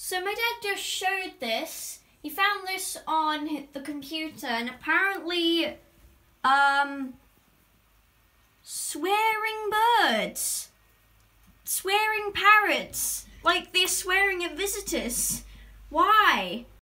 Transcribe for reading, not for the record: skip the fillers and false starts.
So my dad just showed this. He found this on the computer, and apparently, swearing birds, swearing parrots, like they're swearing at visitors. Why?